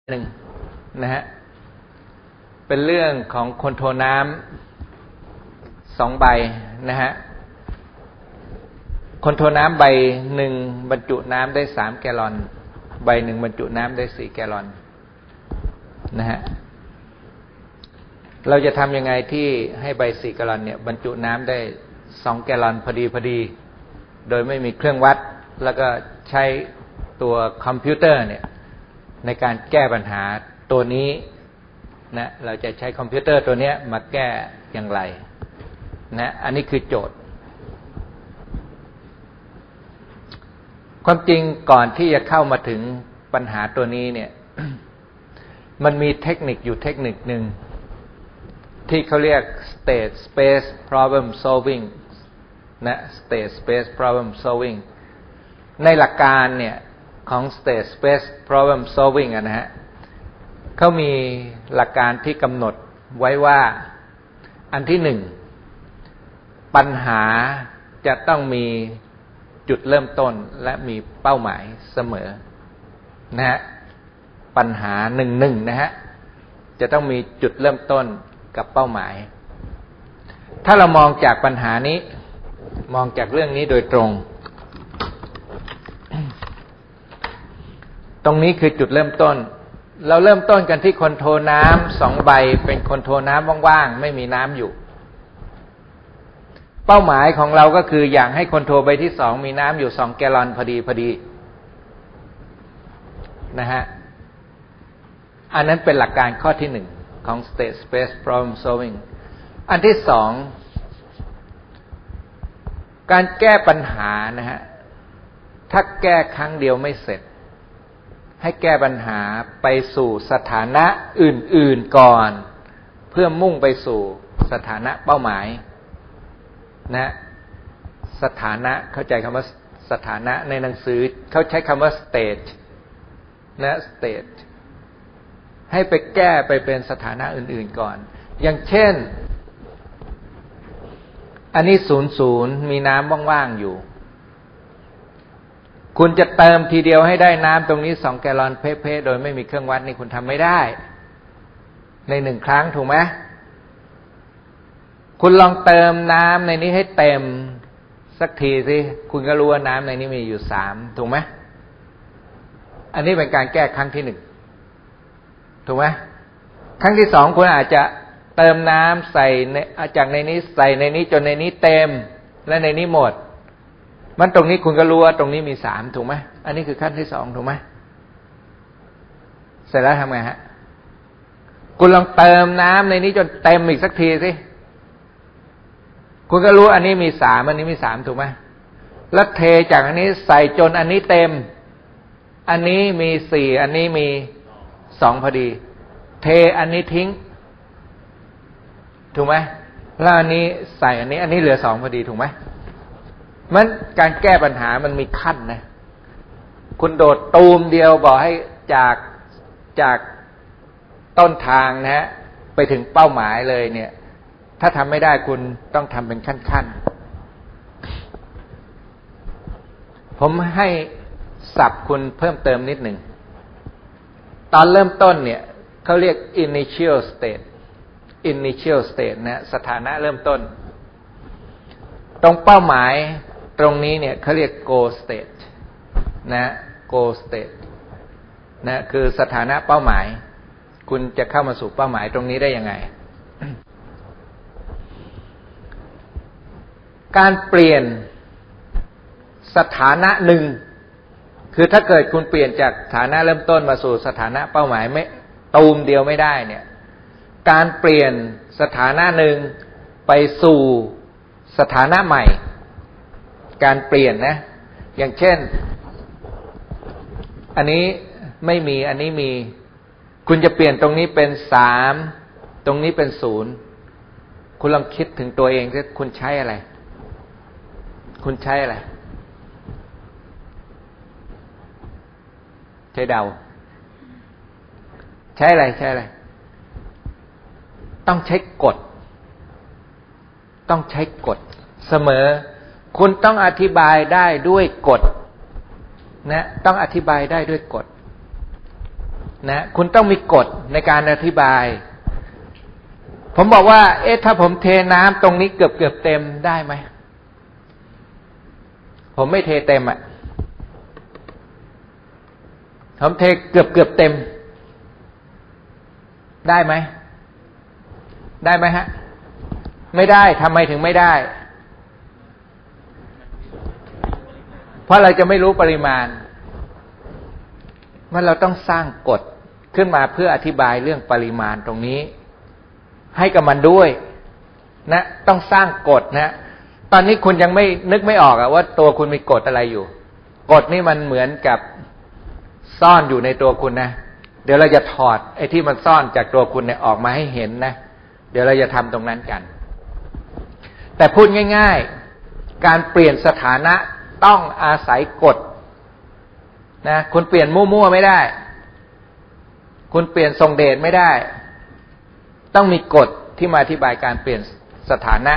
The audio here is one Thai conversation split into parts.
หนึ่งนะฮะเป็นเรื่องของคอนโทรลน้ำ2 ใบนะฮะคอนโทรลน้ำใบหนึ่งบรรจุน้ำได้3 แกลลอนใบหนึ่งบรรจุน้ำได้4 แกลลอนนะฮะเราจะทำยังไงที่ให้ใบ4 แกลลอนเนี่ยบรรจุน้ำได้2 แกลลอนพอดีโดยไม่มีเครื่องวัดแล้วก็ใช้ตัวคอมพิวเตอร์เนี่ยในการแก้ปัญหาตัวนี้นะเราจะใช้คอมพิวเตอร์ตัวนี้มาแก้อย่างไรนะอันนี้คือโจทย์ความจริงก่อนที่จะเข้ามาถึงปัญหาตัวนี้เนี่ย มันมีเทคนิคอยู่เทคนิคหนึ่งที่เขาเรียก state space problem solving นะ state space problem solving ในหลักการเนี่ยของ state space problem solving นะฮะเขามีหลักการที่กำหนดไว้ว่าอันที่หนึ่งปัญหาจะต้องมีจุดเริ่มต้นและมีเป้าหมายเสมอนะฮะปัญหา1นะฮะจะต้องมีจุดเริ่มต้นกับเป้าหมายถ้าเรามองจากปัญหานี้มองจากเรื่องนี้โดยตรงตรงนี้คือจุดเริ่มต้นเราเริ่มต้นกันที่คอนโทรลน้ำ2 ใบเป็นคอนโทรลน้ำว่างๆไม่มีน้ำอยู่เป้าหมายของเราก็คืออยากให้คอนโทรลใบที่2มีน้ำอยู่2 แกลลอนพอดีนะฮะอันนั้นเป็นหลักการข้อที่1ของ state space problem solving อันที่2การแก้ปัญหานะฮะถ้าแก้ครั้งเดียวไม่เสร็จให้แก้ปัญหาไปสู่สถานะอื่นๆก่อนเพื่อมุ่งไปสู่สถานะเป้าหมายนะสถานะเข้าใจคำว่าสถานะในหนังสือเขาใช้คำว่า state นะ state ให้ไปแก้ไปเป็นสถานะอื่นๆก่อนอย่างเช่นอันนี้00มีน้ำว่างๆอยู่คุณจะเติมทีเดียวให้ได้น้ำตรงนี้2 แกลลอนเพ่ๆโดยไม่มีเครื่องวัดนี่คุณทำไม่ได้ใน1 ครั้งถูกไหมคุณลองเติมน้ำในนี้ให้เต็มสักทีสิคุณก็รู้ว่าน้ำในนี้มีอยู่3ถูกไหมอันนี้เป็นการแก้ครั้งที่1ถูกไหมครั้งที่2คุณอาจจะเติมน้ำใส่จากในนี้ใส่ในนี้จนในนี้เต็มและในนี้หมดมันตรงนี้คุณก็รู้ว่าตรงนี้มี3ถูกไหมอันนี้คือขั้นที่2ถูกไหมเสร็จแล้วทำไงฮะคุณลองเติมน้ำในนี้จนเต็มอีกสักทีสิคุณก็รู้อันนี้มี3อันนี้มี3ถูกไหมแล้วเทจากอันนี้ใส่จนอันนี้เต็มอันนี้มี4อันนี้มี2พอดีเทอันนี้ทิ้งถูกไหมแล้วอันนี้ใส่อันนี้เหลือ2พอดีถูกไหมมันการแก้ปัญหามันมีขั้นนะคุณโดดตูมเดียวบอกให้จากต้นทางนะฮะไปถึงเป้าหมายเลยเนี่ยถ้าทำไม่ได้คุณต้องทำเป็นขั้นๆผมให้ศัพท์คุณเพิ่มเติมนิดหนึ่งตอนเริ่มต้นเนี่ยเขาเรียก initial state นะสถานะเริ่มต้นตรงเป้าหมายตรงนี้เนี่ยเขาเรียก goal state นะ goal state นะคือสถานะเป้าหมายคุณจะเข้ามาสู่เป้าหมายตรงนี้ได้ยังไง การเปลี่ยนสถานะหนึ่งคือถ้าเกิดคุณเปลี่ยนจากสถานะเริ่มต้นมาสู่สถานะเป้าหมายไม่ตูมเดียวไม่ได้เนี่ยการเปลี่ยนสถานะหนึ่งไปสู่สถานะใหม่การเปลี่ยนนะอย่างเช่นอันนี้ไม่มีอันนี้มีคุณจะเปลี่ยนตรงนี้เป็น3ตรงนี้เป็น0คุณลองคิดถึงตัวเองว่าคุณใช้อะไรคุณใช้อะไรใช้เดาใช้อะไรต้องใช้กฎเสมอคุณต้องอธิบายได้ด้วยกฎนะต้องอธิบายได้ด้วยกฎนะคุณต้องมีกฎในการอธิบายผมบอกว่าถ้าผมเทน้ำตรงนี้เกือบเต็มได้ไหมผมไม่เทเต็มอ่ะผมเทเกือบเต็มได้ไหมได้ไหมฮะไม่ได้ทำไมถึงไม่ได้เพราะเราจะไม่รู้ปริมาณว่าเราต้องสร้างกฎขึ้นมาเพื่ออธิบายเรื่องปริมาณตรงนี้ให้กับมันด้วยนะต้องสร้างกฎนะตอนนี้คุณยังไม่นึกไม่ออกอะว่าตัวคุณมีกฎอะไรอยู่กฎนี่มันเหมือนกับซ่อนอยู่ในตัวคุณนะเดี๋ยวเราจะถอดไอ้ที่มันซ่อนจากตัวคุณเนี่ยออกมาให้เห็นนะเดี๋ยวเราจะทำตรงนั้นกันแต่พูดง่ายๆการเปลี่ยนสถานะต้องอาศัยกฎนะคุณเปลี่ยนมั่วๆไม่ได้คุณเปลี่ยนทรงเดชไม่ได้ต้องมีกฎที่มาอธิบายการเปลี่ยนสถานะ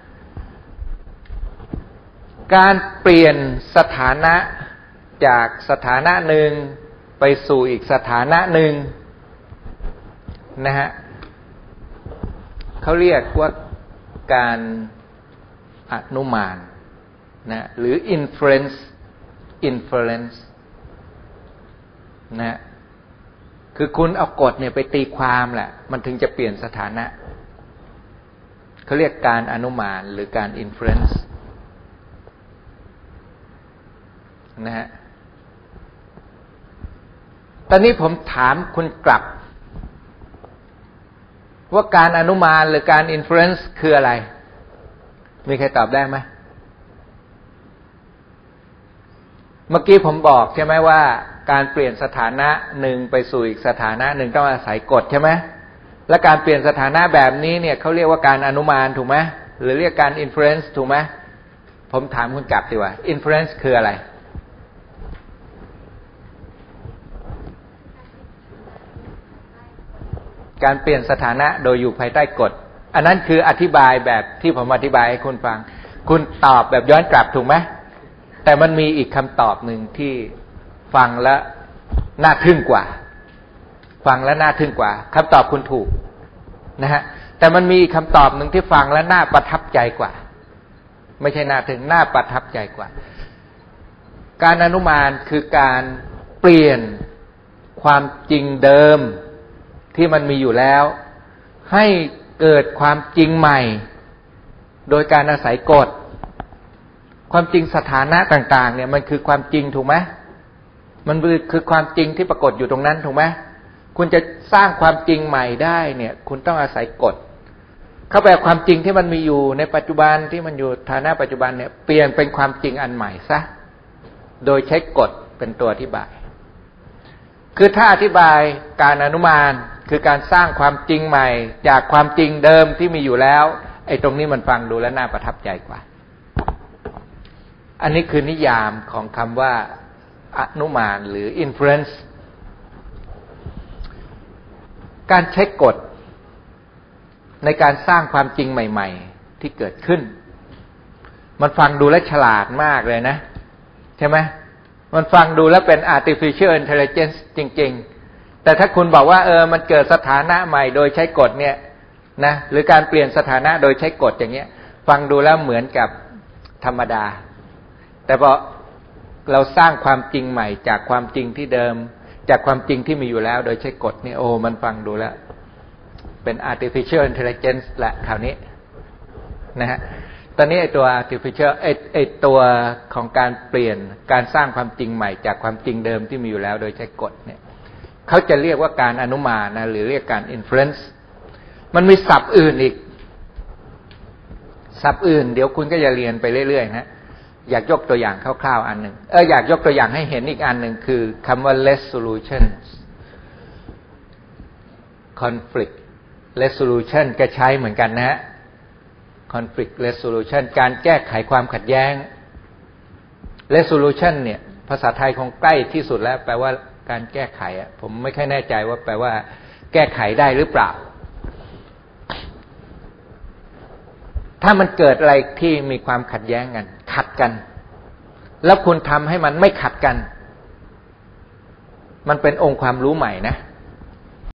การเปลี่ยนสถานะจากสถานะหนึ่งไปสู่อีกสถานะหนึ่งนะฮะเขาเรียกว่าการอนุมานนะหรือ inference นะคือคุณเอากฎเนี่ยไปตีความแหละมันถึงจะเปลี่ยนสถานะเขาเรียกการอนุมานหรือการ inference นะฮะตอนนี้ผมถามคุณกลับว่าการอนุมานหรือการ inference คืออะไรมีใครตอบได้ไหมเมื่อกี้ผมบอกใช่ไหมว่าการเปลี่ยนสถานะหนึ่งไปสู่อีกสถานะหนึ่งต้องอาศัยกฎใช่ไหมและการเปลี่ยนสถานะแบบนี้เนี่ยเขาเรียกว่าการอนุมานถูกไหมหรือเรียกการ inference ถูกไหมผมถามคุณกลับดีกว่า inference คืออะไรการเปลี่ยนสถานะโดยอยู่ภายใต้กฎอันนั้นคืออธิบายแบบที่ผมอธิบายให้คุณฟังคุณตอบแบบย้อนกลับถูกไหมแต่มันมีอีกคำตอบหนึ่งที่ฟังแล้วน่าทึ่งกว่าฟังแล้วน่าทึ่งกว่าคำตอบคุณถูกนะฮะแต่มันมีคำตอบหนึ่งที่ฟังแล้วน่าประทับใจกว่าไม่ใช่น่าทึ่งน่าประทับใจกว่าการอนุมานคือการเปลี่ยนความจริงเดิมที่มันมีอยู่แล้วให้เกิดความจริงใหม่โดยการอาศัยกฎความจริงสถานะต่างๆเนี่ยมันคือความจริงถูกไหมมันคือความจริงที่ปรากฏอยู่ตรงนั้นถูกไหมคุณจะสร้างความจริงใหม่ได้เนี่ยคุณต้องอาศัยกฎเข้าไปความจริงที่มันมีอยู่ในปัจจุบันที่มันอยู่ฐานะปัจจุบันเนี่ยเปลี่ยนเป็นความจริงอันใหม่ซะโดยใช้กฎเป็นตัวอธิบายคือถ้าอธิบายการอนุมานคือการสร้างความจริงใหม่จากความจริงเดิมที่มีอยู่แล้วไอ้ตรงนี้มันฟังดูแล้วน่าประทับใจกว่าอันนี้คือนิยามของคำว่าอนุมานหรือ inference การใช้กฎในการสร้างความจริงใหม่ๆที่เกิดขึ้นมันฟังดูแล้วฉลาดมากเลยนะใช่ไหมมันฟังดูแล้วเป็น artificial intelligence จริงๆแต่ถ้าคุณบอกว่ามันเกิดสถานะใหม่โดยใช้กฎเนี่ยนะหรือการเปลี่ยนสถานะโดยใช้กฎอย่างเงี้ยฟังดูแล้วเหมือนกับธรรมดาแต่พอเราสร้างความจริงใหม่จากความจริงที่เดิมจากความจริงที่มีอยู่แล้วโดยใช้กฎนี่มันฟังดูแล้วเป็น artificial intelligence ละคราวนี้นะฮะตอนนี้ไอ้ตัว artificial ไอ้ตัวของการเปลี่ยนการสร้างความจริงใหม่จากความจริงเดิมที่มีอยู่แล้วโดยใช้กฎเนี่ยเขาจะเรียกว่าการอนุมานนะหรือเรียกการ inference มันมีศัพท์อื่นอีกศัพท์อื่นเดี๋ยวคุณก็จะเรียนไปเรื่อยๆนะอยากยกตัวอย่างคร่าวๆอันหนึ่งอยากยกตัวอย่างให้เห็นอีกอันหนึ่งคือคำว่า resolution conflict resolution ก็ใช้เหมือนกันนะฮะ conflict resolution การแก้ไขความขัดแย้ง resolution เนี่ยภาษาไทยคงใกล้ที่สุดแล้วแปลว่าการแก้ไขผมไม่ค่อยแน่ใจว่าแปลว่าแก้ไขได้หรือเปล่าถ้ามันเกิดอะไรที่มีความขัดแย้งกันขัดกันแล้วคุณทำให้มันไม่ขัดกันมันเป็นองค์ความรู้ใหม่นะ